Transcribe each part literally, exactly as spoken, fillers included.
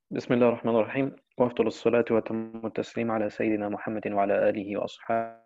بسم الله الرحمن الرحيم وأفضل الصلاة وأتم التسليم على سيدنا محمد وعلى آله وأصحابه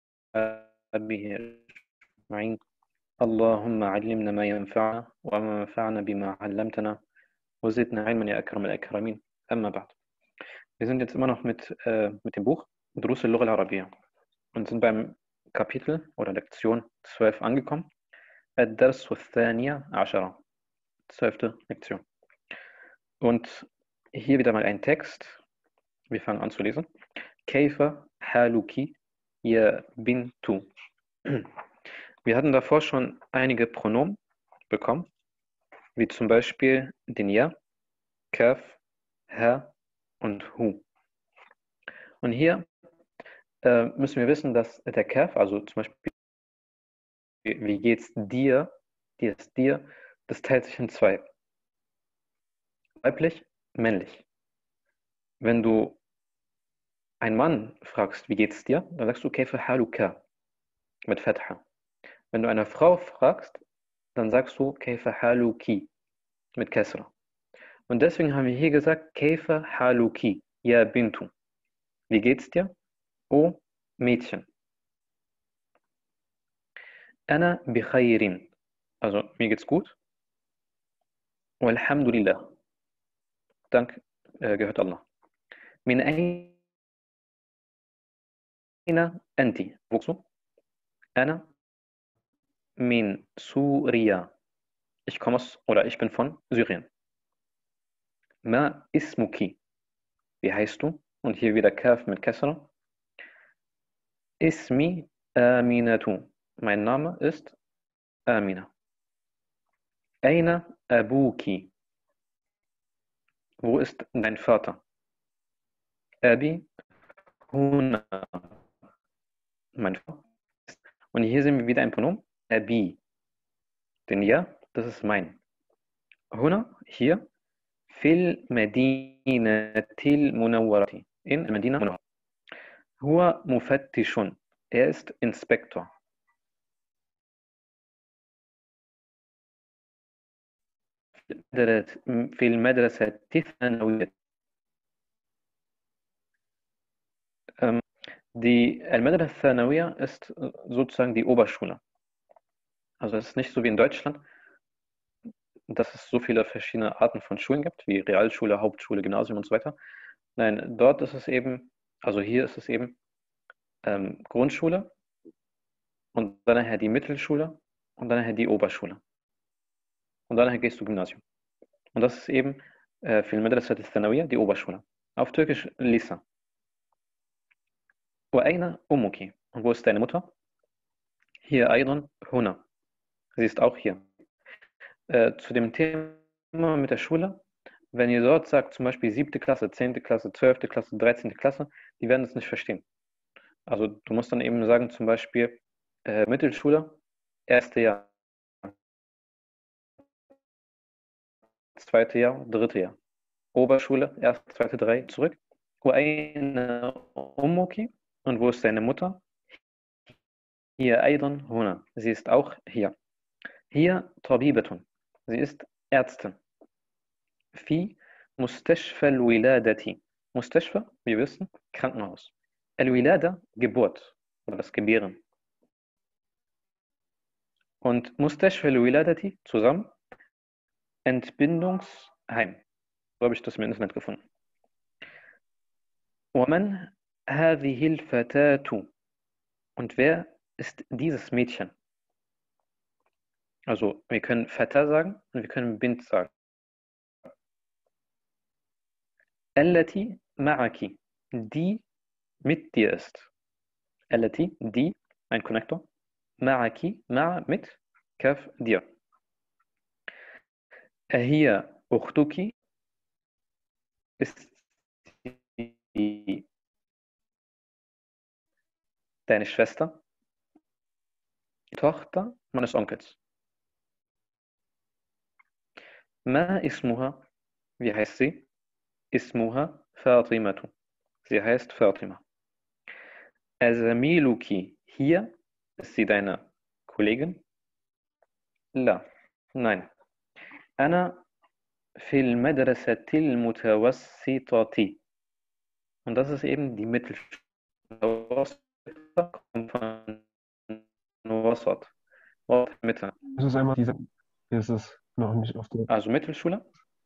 أجمعين. اللهم علمنا ما ينفعنا وانفعنا بما علمتنا وزدنا علما يا أكرم الأكرمين. أما بعد. Wir sind jetzt immer noch mit, äh, mit dem Buch Durus al-Lugha al-Arabiyya und sind beim Kapitel oder Lektion zwölf angekommen. Ad-Dars al-Thaniya Ashara, zwölfte Lektion. Und hier wieder mal ein Text. Wir fangen an zu lesen. Kaifa haluki ya bintu. Wir hatten davor schon einige Pronomen bekommen, wie zum Beispiel den Ja, Kaf, Ha und Hu. Und hier äh, müssen wir wissen, dass der Kaf, also zum Beispiel, wie geht's dir, dir ist dir, das teilt sich in zwei. Weiblich, männlich. Wenn du einen Mann fragst, wie geht's dir, dann sagst du Kaifa haluka mit Fatha. Wenn du eine Frau fragst, dann sagst du Kaifa haluki mit Kasra. Und deswegen haben wir hier gesagt Kaifa haluki ya bintu. Wie geht's dir? O Mädchen. Ana bi khairin. Also mir geht's gut. Walhamdulillah. Dank äh, gehört Allah. Min aina anti. Wo bist du? Ana min Suria. Ich komme aus, oder ich bin von Syrien. Ma ismuki. Wie heißt du? Und hier wieder Kaf mit Kasra. Ismi Aminatu. Mein Name ist Amina. Aina abuki. Wo ist dein Vater? Abi huna. Mein Vater. Und hier sehen wir wieder ein Pronomen. Abi. Denn ja, das ist mein. Huna, hier. Fil Medinatil Munawwarati. In Medina Munawwara. Huwa mufattishun. Er ist Inspektor. في المدرسة الثانوية. Ähm, die Al-Madrasa Thanawiya ist sozusagen die Oberschule. Also es ist nicht so wie in Deutschland, dass es so viele verschiedene Arten von Schulen gibt, wie Realschule, Hauptschule, Gymnasium und so weiter. Nein, dort ist es eben, also hier ist es eben ähm, Grundschule und dann nachher die Mittelschule und dann nachher die Oberschule. Und dann nachher gehst du Gymnasium. Und das ist eben äh, für Al-Madrasa Thanawiya die Oberschule. Auf Türkisch Lisa. وأين أمك? Und wo ist deine Mutter? Hier أيضا هنا. Sie ist auch hier. Äh, zu dem Thema mit der Schule, wenn ihr dort sagt, zum Beispiel siebte Klasse, zehnte Klasse, zwölfte Klasse, dreizehnte Klasse, die werden es nicht verstehen. Also du musst dann eben sagen, zum Beispiel äh, Mittelschule, erste Jahr, zweite Jahr, dritte Jahr. Oberschule, erste, zweite, drei, zurück. وأين أمك? Und wo ist deine Mutter? Hier أيضا هنا. Sie ist auch hier. Hier طبيبة. Sie ist Ärztin. في مستشفى الولادة. مستشفى, wir wissen, Krankenhaus. الولادة, Geburt oder das Gebären. Und مستشفى الولادة zusammen Entbindungsheim. So habe ich das im Internet gefunden. ومن هذه الفتاة? Und wer ist dieses Mädchen? Also wir können Fata sagen und wir können Bint sagen. التي معك. Die mit dir ist. التي, die, ein Konnektor. معك, مع, mit, kaf, dir. هي أختك. Ist die deine Schwester, die Tochter meines Onkels. ما اسمها? Wie heißt sie? اسمها فاطمة. Sie heißt Fatima. أزميلك. Hier ist sie deine Kollegin? لا. Nein. أنا في المدرسة المتوسطة. Und das ist eben die Mittelschule. Kommt von Wasat. Wasat, Mitte. Das ist einmal diese, ist es noch nicht auf der. Also Mittelschule.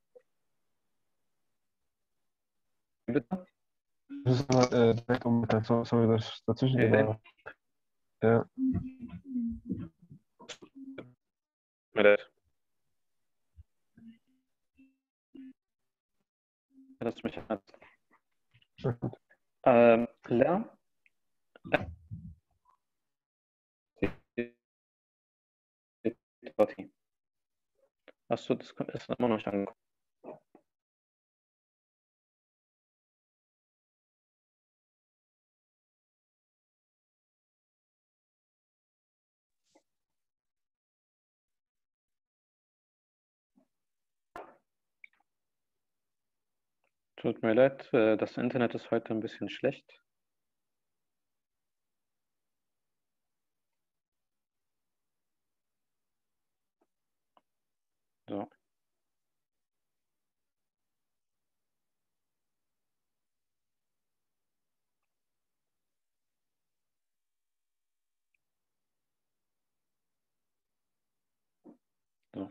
Bitte? Das ist einmal äh, direkt um Mittag. So- Sorry, dass ich dazwischen Äh, war. Ja. Lass mich an. Mhm. Ähm, لا Achso, das ist immer noch nicht angekommen. Tut mir leid, äh, das Internet ist heute ein bisschen schlecht. So. So.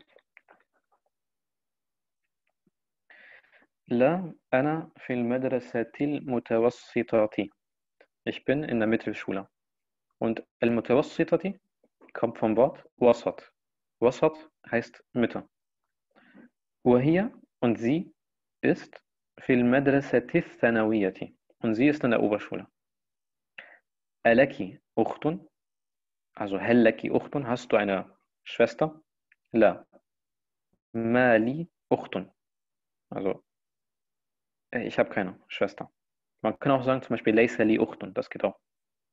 لا أنا في المدرسة المتوسطة. Ich bin in der Mittelschule. Und المتوسطة kommt vom Wort وسط. وسط heißt Mitte. وهي und sie ist في المدرسة الثانوية. Und sie ist in der Oberschule. ألك أخت? Also هل لك أخت? Hast du eine Schwester? لا. ما لي أخت. Also äh, ich habe keine Schwester. Man kann auch sagen zum Beispiel ليس لي أخت. Das geht auch.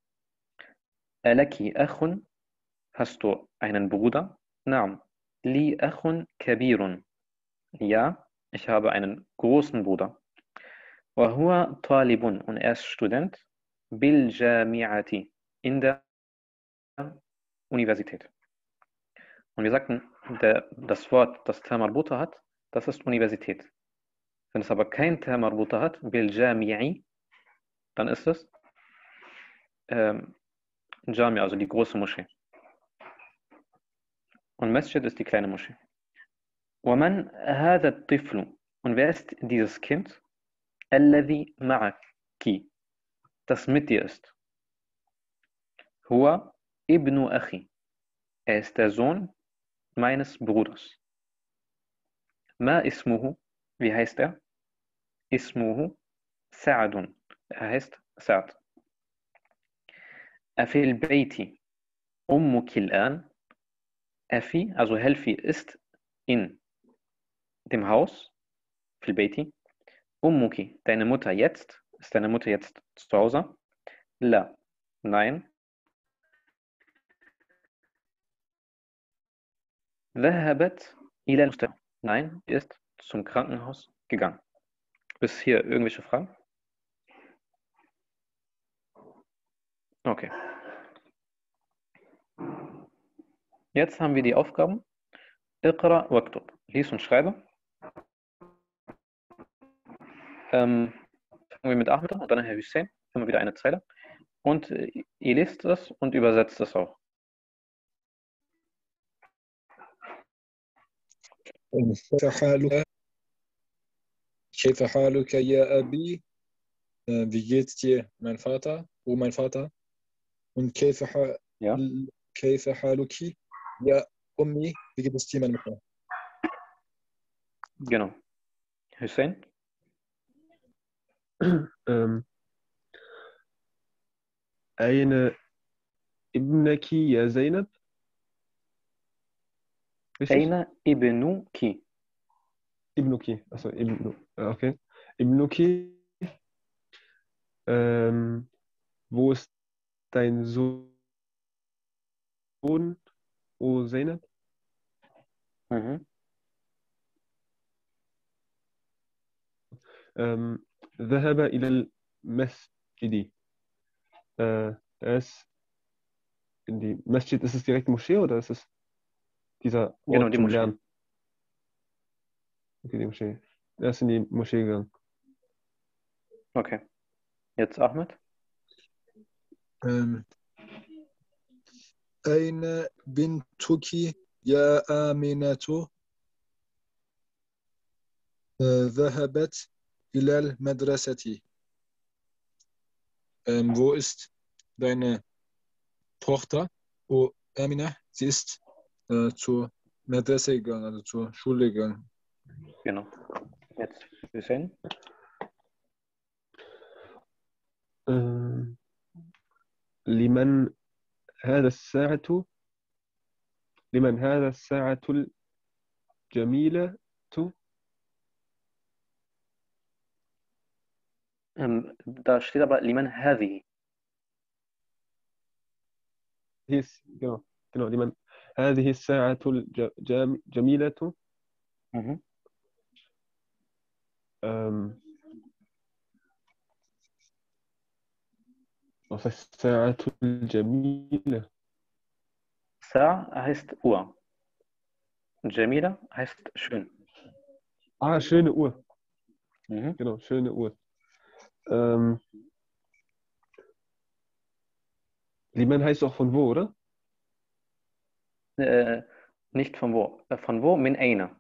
ألك أخ? Hast du einen Bruder? نعم. لي أخ كبير. Ja, ich habe einen großen Bruder. وهو طالب und er ist Student بالجامعة in der Universität. Und wir sagten, der, das Wort, das Ta marbuta hat, das ist Universität. Wenn es aber kein Ta marbuta hat, بالجامع, dann ist es ähm, Jamia, also die große Moschee. Und Masjid ist die kleine Moschee. ومن هذا الطفل? Und wer ist dieses Kind? الذي معك, das mit dir ist. هو ابن أخي. Er ist der Sohn meines Bruders. ما اسمه? Wie heißt er? اسمه سعد. Er heißt Sa'd. أفي البيت أمك الآن? أفي, also Helfi, ist in dem Haus. في البيت. أمك, deine Mutter jetzt? Ist deine Mutter jetzt zu Hause? لا. Nein. ذهبت إلى المستشفى. Nein, ist zum Krankenhaus gegangen. Bis hier irgendwelche Fragen? Okay. Jetzt haben wir die Aufgaben. Iqra waktub. Lies und schreibe. Ähm, fangen wir mit Ahmed an und dann Herr Hussein. Immer wieder eine Zeile. Und äh, ihr lest das und übersetzt es auch. كيف حالك كيف حالك يا أبي Äh, wie geht's dir mein Vater oh mein Vater und كيف ح... Ja, كيف حالك يا أمي wie geht es dir meine Mutter genau. Hussein? ähm, أين ابنك يا زينب؟ Richtig? أين ابنك? ابنك. Also Ibnu. Ja, okay. Ibnuki. Ähm, wo ist dein Sohn, O Zeynep? Mhm. Ähm, ذهب إلى المسجد. Äh, er ist in die Masjid. Ist es direkt Moschee oder ist es dieser Genau, Ort die zum Moschee. Lernen? Okay, die Moschee. Er ist in die Moschee gegangen. Okay. Jetzt Ahmed. Ähm, Eine Bintuki ya Aminatu äh, ذهبت إلى المدرسة. Ähm, wo ist deine Tochter? Oh, Amina, sie ist äh, zur Madrasa gegangen, also zur Schule gegangen. Genau. Jetzt Hussein. Äh, لمن هذا الساعة لمن هذا الساعة الجميلة Ähm, da steht aber Liman Hadhi. هي الس- genau genau لمن هذه الساعة الجميلة Mhm. ähm, was heißt الساعة الجميلة Sa heißt Uhr. Jamila heißt schön. ah schöne Uhr Mhm. genau schöne Uhr ähm, Liman heißt auch von wo, oder? Äh, nicht von wo. Äh, Von wo? Min Aina.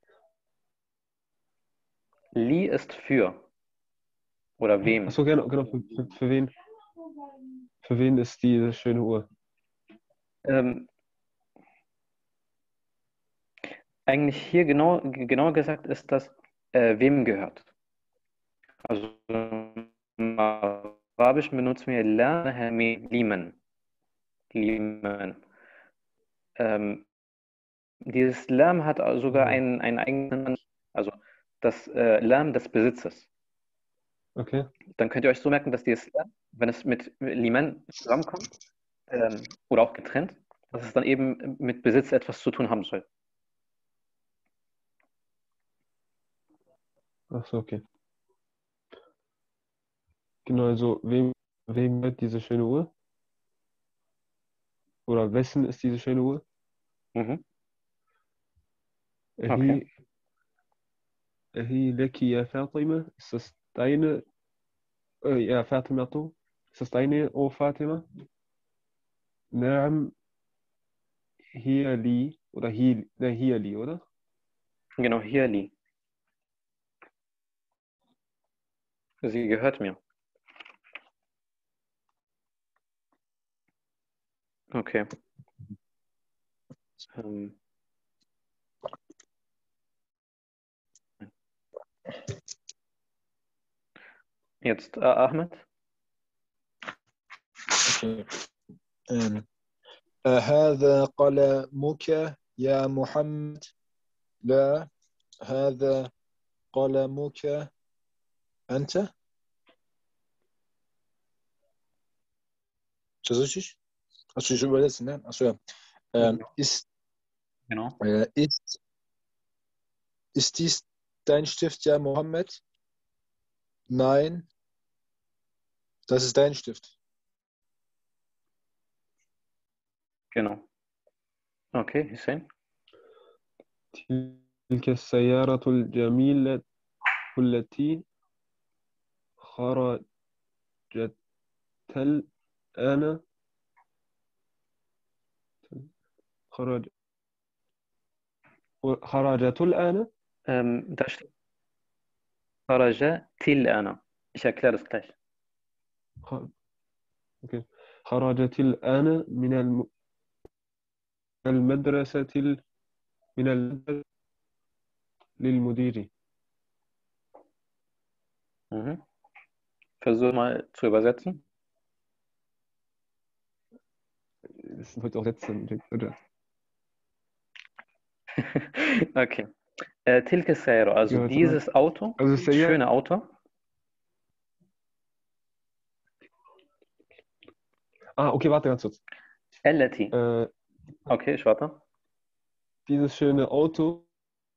Li ist für. Oder wem. Achso, genau, genau für, für, für wen für wen ist diese schöne Uhr? Ähm, eigentlich hier genau, genauer gesagt ist das, äh, wem gehört. Also im Arabischen benutzen wir La Hami Liman. Liman. Ähm, dieses Lam hat sogar Ja. einen, einen eigenen, also das äh, Lam des Besitzes. Okay. Dann könnt ihr euch so merken, dass dieses Lam, wenn es mit Liman zusammenkommt, ähm, oder auch getrennt, dass es dann eben mit Besitz etwas zu tun haben soll. Achso, okay. Genau, also wem, wem gehört diese schöne Uhr? Oder wessen ist diese schöne Uhr? Mhm. هي Okay. هي لك يا فاطمة ist das deine äh, ja Fatima ist das deine oh Fatima نعم هي لي oder هي ne, هي لي oder Genau, hier Li. Sie gehört mir. Okay. Ähm, jetzt äh, Ahmed. Okay. Ähm, هذا قلمك يا محمد لا هذا قلمك أنت. Ist das richtig? Hast du dich übersetzt, ne? Achso, ja. Ähm, ist, Genau. äh, ist, ist dies dein Stift, ja, Mohammed? Nein, das ist dein Stift. Genau. Okay, Hussein. تلك السيارة الجميلة التي خرجت الآن خرج خرجت الآن Ähm, da steht Kharaja Til Ana. Ich erkläre das gleich. خ- أوكي. خرجت الآن من الم- المدرسة ال- من المدرسة للمدير. Mhm. Versuche mal zu übersetzen. Das sind heute auch Sätze. Oder? Okay. Äh, Tilke Sayro, also Gehört, oder? dieses Auto, Also dieses Sayar, schöne Auto. ah, okay, warte ganz kurz. Elleti. Äh, Okay, ich warte. dieses schöne Auto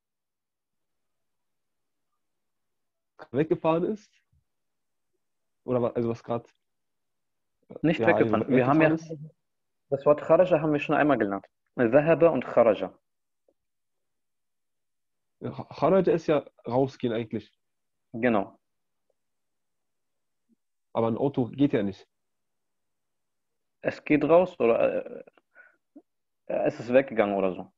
weggefahren ist? Oder wa- also was gerade Nicht ja, also weggefahren. we- Wir haben weggefahren ja, ist? das Wort Kharaja haben wir schon einmal gelernt. Dhahaba und Kharaja. Kharaja ist ja rausgehen eigentlich. Genau. Aber ein Auto geht ja nicht. Es geht raus oder äh, es ist weggegangen oder so.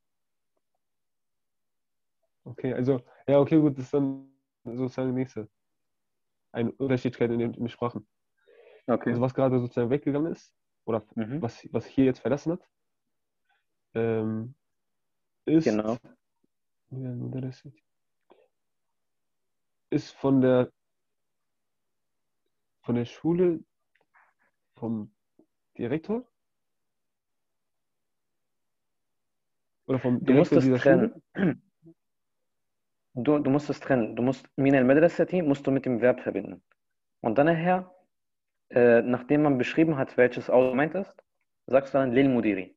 Okay, also, ja, okay, gut, das ist dann sozusagen nächste. Eine Unterschiedlichkeit in den, in den Sprachen. Okay. Also was gerade sozusagen weggegangen ist, oder Mhm. was, was hier jetzt verlassen hat, ähm, ist, Genau. ist von der, von der Schule, vom Direktor oder vom Du musst Direktor es dieser Schule. trennen. Du, du musst es trennen. Du musst min al-Madrasati musst du mit dem Verb verbinden. Und dann nachher, äh, nachdem man beschrieben hat, welches Auto gemeint ist, sagst du dann Lil Mudiri.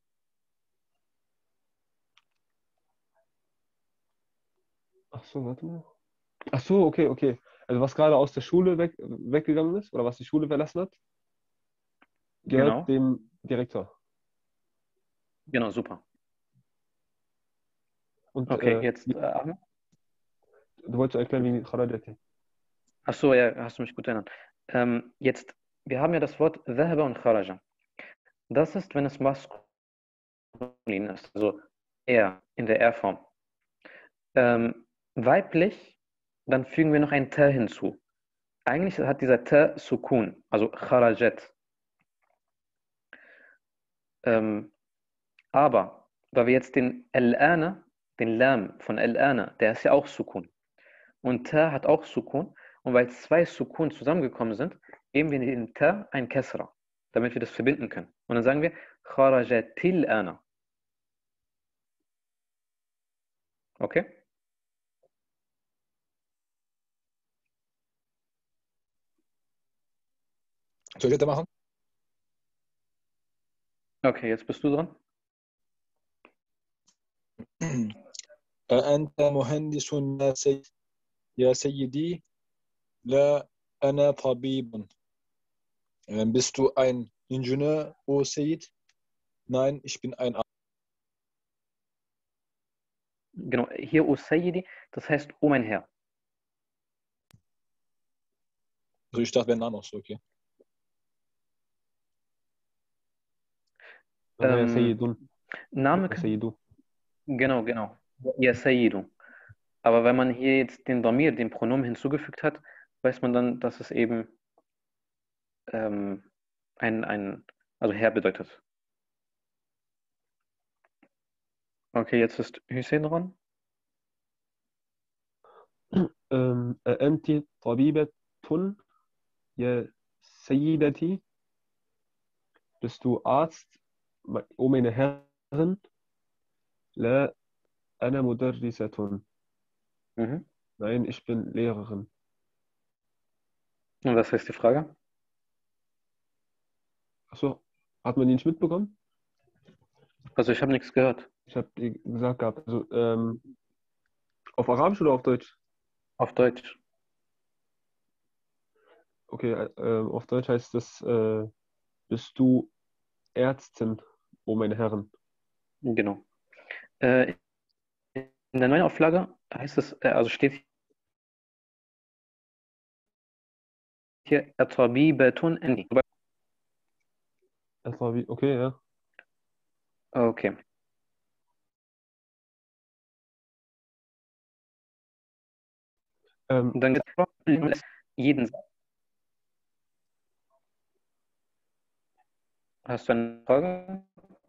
Ach so, warte mal. Ach so, okay, okay. Also was gerade aus der Schule weg, weggegangen ist oder was die Schule verlassen hat, gehört Genau. dem Direktor. Genau, super. Und Okay, äh, jetzt wie- äh, Ahmed. du wolltest erklären, wie Kharajati. Ach so, ja, hast du mich gut erinnert. Ähm, jetzt, wir haben ja das Wort Dhahaba und Kharaja. Das ist, wenn es maskulin ist, also er in der Er-Form. Ähm, weiblich, dann fügen wir noch ein T hinzu. Eigentlich hat dieser T Sukun, also Kharajat. Ähm, aber, weil wir jetzt den Al-Ana, den Lam von Al-Ana, der ist ja auch Sukun. Und T hat auch Sukun. Und weil zwei Sukun zusammengekommen sind, geben wir dem T ein Kesra, damit wir das verbinden können. Und dann sagen wir Kharajatil Ana. Okay? Soll ich weitermachen? Okay, jetzt bist du dran. أأنت مهندس يا سيد يا سيدي لا أنا طبيب. Ähm, Bist du ein Ingenieur, O Said? Nein, ich bin ein Arzt. Genau, hier O Sayyidi, das heißt, oh mein Herr. Also ich dachte, wäre ein Name auch so, okay. Oder ja Ähm, Sayyidun. Name Ja kann, Sayyidu. genau, genau. Ja, Sayyidu. Aber wenn man hier jetzt den Damir, den Pronomen hinzugefügt hat, weiß man dann, dass es eben ähm, ein, ein, also Herr bedeutet. Okay, jetzt ist Hussein dran. Ähm, أنت طبيبة يا سيدتي. Bist du Arzt, oh meine Herren? لا أنا مدرسة. Mhm. Nein, ich bin Lehrerin. Und was heißt die Frage? Achso, hat man die nicht mitbekommen? Also ich habe nichts gehört. Ich habe die gesagt gehabt. Also, ähm, auf Arabisch oder auf Deutsch? Auf Deutsch. Okay, äh, auf Deutsch heißt das, äh, bist du Ärztin, oh meine Herren? Genau. Äh, in der neuen Auflage heißt es, äh, also steht hier Tabibatun Anni. Erstmal wie, okay, ja. Okay. Ähm, Und dann gibt es jeden Satz. Hast du eine Frage?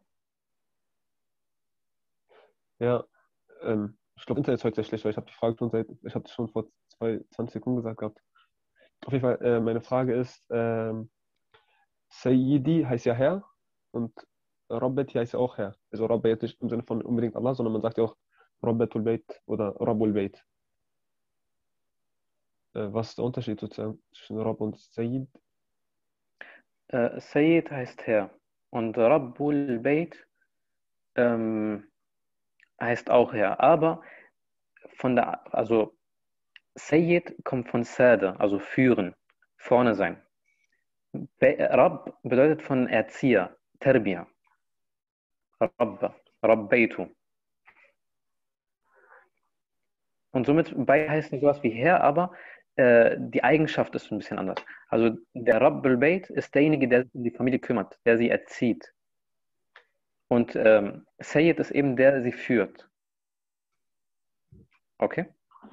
ja, ähm, ich glaube, Internet ist heute sehr schlecht, weil ich habe die Frage schon seit, ich habe das schon vor zwei, zwanzig Sekunden gesagt gehabt. Auf jeden Fall, äh, meine Frage ist, ähm, Sayyidi heißt ja Herr und Rabbeti heißt ja auch Herr. Also Rabbi jetzt nicht im Sinne von unbedingt Allah, sondern man sagt ja auch Rabbatul Bayt oder Rabbul Bayt. Äh, was ist der Unterschied sozusagen zwischen Rabb und Sayyid? Äh, Sayyid heißt Herr. Und Rabbul Bayt ähm, heißt auch Herr. Aber von der, also Sayyid kommt von Sada, also führen, vorne sein. Be Rabb bedeutet von Erzieher, Terbiya. Rabb, Rabbeitu. Und somit bei heißen sowas wie Herr, aber äh, die Eigenschaft ist ein bisschen anders. Also der Rabbul Bayt ist derjenige, der sich um die Familie kümmert, der sie erzieht. Und ähm, Sayyid ist eben der, der sie führt. Okay?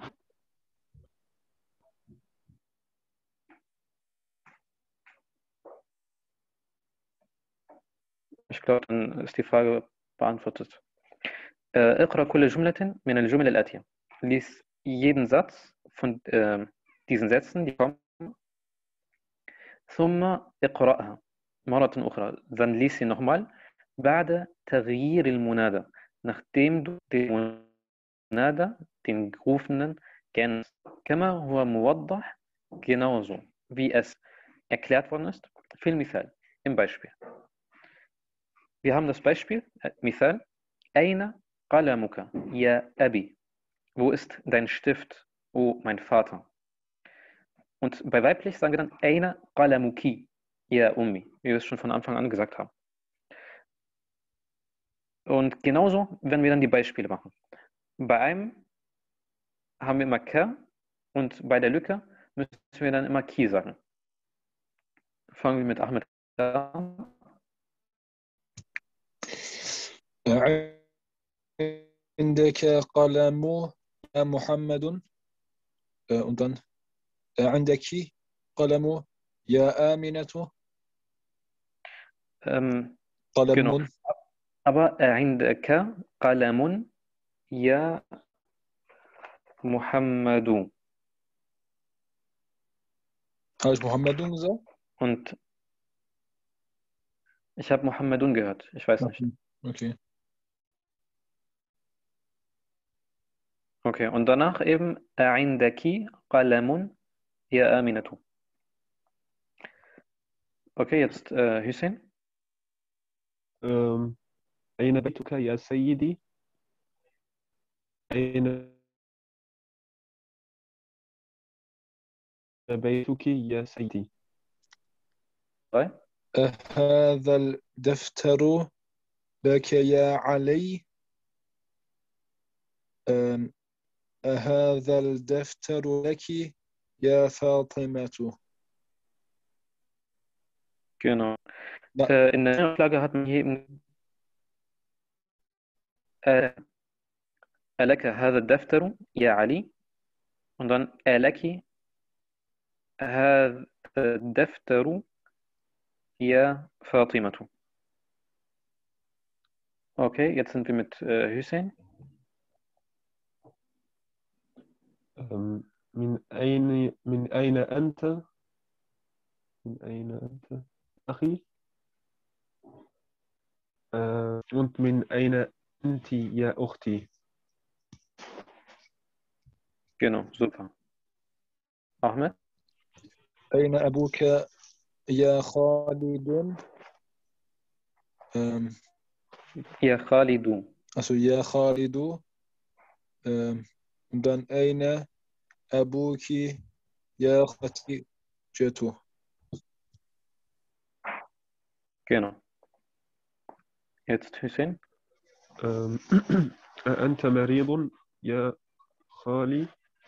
Ich glaube, dann ist die Frage beantwortet. Äh, اقرأ كل جملة من الجمل الآتية. Lies jeden Satz von äh, diesen Sätzen, die kommen. ثم اقرأها مرة أخرى. Dann lies sie nochmal. بعد تغيير المنادى. Nachdem du den Munada, den Gerufenen, kennst. كما هو موضح, genauso wie es erklärt worden ist. في المثال, im Beispiel. Wir haben das Beispiel, Mithal. أين قلمك يا أبي? Wo ist dein Stift, oh mein Vater? Und bei weiblich sagen wir dann أين قلمك يا أمي, wie wir es schon von Anfang an gesagt haben. Und genauso werden wir dann die Beispiele machen. Bei einem haben wir immer Ka und bei der Lücke müssen wir dann immer Ki sagen. Fangen wir mit Ahmed an. عندك قلم يا محمد und dann عندك قلم يا آمنة Ähm, قلم genau. Aber عندك قلم يا محمد. habe ich Muhammadun gesagt? Und ich habe Muhammadun gehört. Ich weiß nicht. Okay. Okay, und danach eben عندك قلم يا آمنة. Okay, jetzt äh, Hüseyin. Ähm, أين بيتك يا سيدي؟ أين بيتك يا سيدي؟ هذا الدفتر لك يا علي. أم، هذا الدفتر لك يا فاطمة. Genau. Ja. Äh, in der Auflage hat man hier eben äh, ألك هذا الدفتر يا علي und dann ألك هذا الدفتر يا فاطمة. Okay, jetzt sind wir mit äh, Hüseyin. Ähm, من أين من أين أنت؟ من أين أنت أخي؟ äh, und من أين أنت يا أختي؟ Genau, super. Ahmed? أين أبوك يا خالد؟ أم، يا خالد. Also يا خالد. أم، und dann أين أبوك يا خديجة. Genau. Jetzt Hüseyin. ähm, أنت مريض يا خالي؟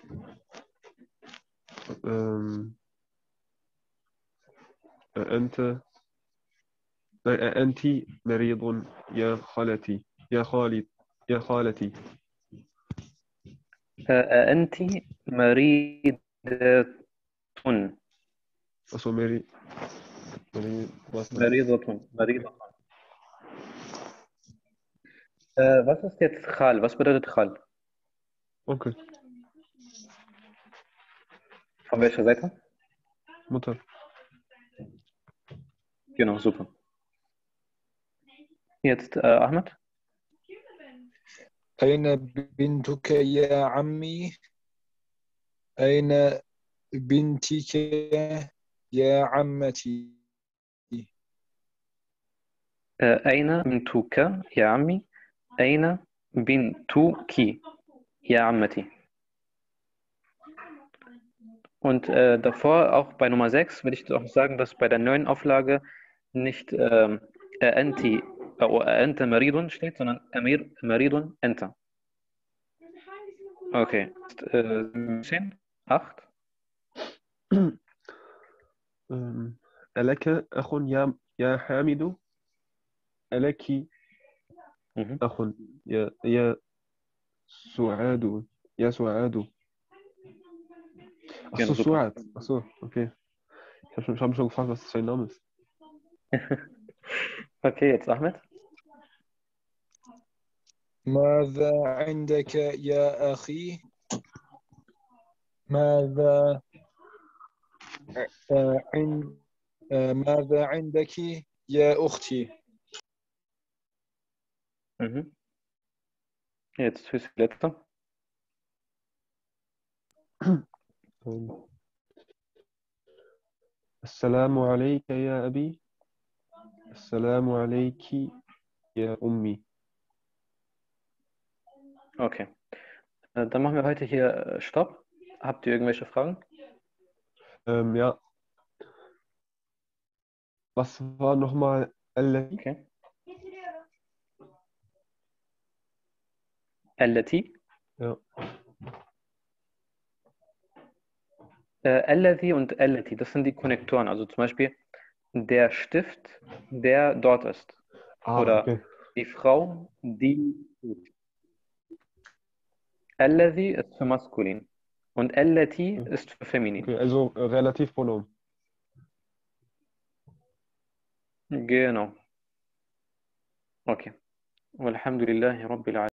ähm, أنت أنت مريض يا خالتي يا خالي يا خالتي. آه، أنت مريضة. Also مريض مريض مريضة. مريضة. Äh, was ist jetzt Khal? Was bedeutet Khal? Okay, Von welcher Seite? Mutter. Genau, super. Jetzt äh, Ahmed. أين بنتك يا عمي؟ أين بنتك يا عمتي؟ Äh, أين بنتك يا عمي؟ أين بنتك يا عمتي? Und äh, davor, auch bei Nummer sechs, will ich auch sagen, dass bei der neuen Auflage nicht ähm, أنتِ أو أنت مريض steht, sondern أمير مريض أنت. Okay. Äh, zehn? acht? ähm, ألك أخ يا يا حامد ألك Mhm. أخ يا يا سعاد يا سعاد Ach Genau, so, super. Suat. Ach so, okay. Ich habe schon, ich hab mich schon gefragt, was das für ein Name ist. Okay, jetzt Ahmed. ماذا عندك يا أخي؟ ماذا آه، عن آه، ماذا عندك يا أختي؟ Mhm. Jetzt fürs Letzte. Ähm, السلام عليك يا أبي السلام عليك يا أمي. Okay. Äh, Dann machen wir heute hier äh, Stopp. Habt ihr irgendwelche Fragen? Ähm, ja, was war nochmal الذي? Okay. التي. Ja. Äh, الذي und التي, das sind die Konnektoren. Also zum Beispiel der Stift, der dort ist. Ah, Oder okay. die Frau, die. الذي ist für maskulin. Und التي Okay, ist für feminin. okay. Also äh, Relativpronomen. Genau. Okay. والحمد لله رب العالمين.